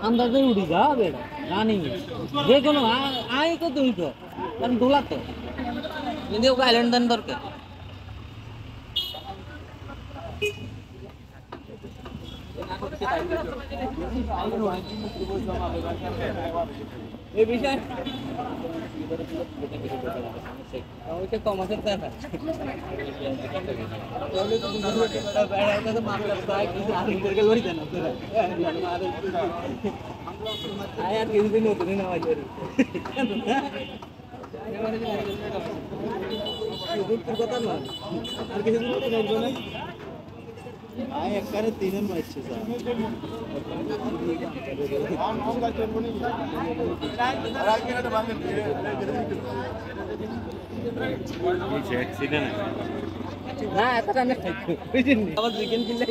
अंदाजे उड़ी जा बेटा रानी देखो ना आए को तुम तो kan dula to ini uga island dan dorke এই বিষয় ওইটা কম আছে তাই না তাহলে তো বেড়া এটা তো মামলা প্রায় কিছু আগে করে লড়ি দেন আয়ার কিছু দিন নতুন না হয় কথা না আর কিছু দিন নতুন হবে না আয় একবারে তিনজন মারছে স্যার না এতটা না বুঝিনি আবার চিকেন কিনলে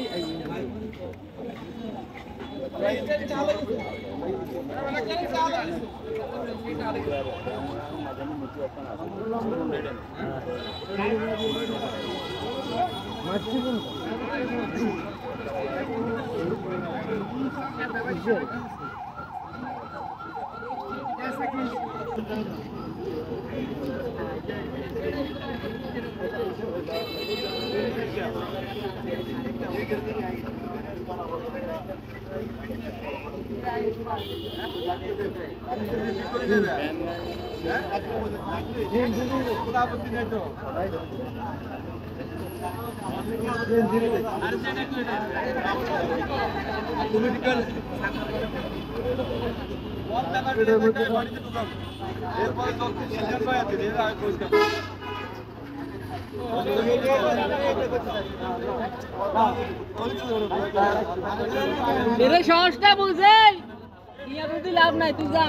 मेरे शॉर्ट्स ना बुझे ये बुद्धि लाभ नहीं तुझा